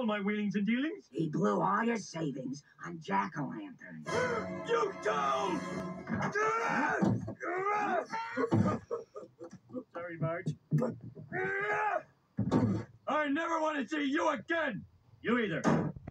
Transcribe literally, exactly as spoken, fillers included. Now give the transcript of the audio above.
all my wheelings and dealings. He blew all your savings on jack-o'-lanterns. You don't! Sorry, Marge. I never want to see you again! You either.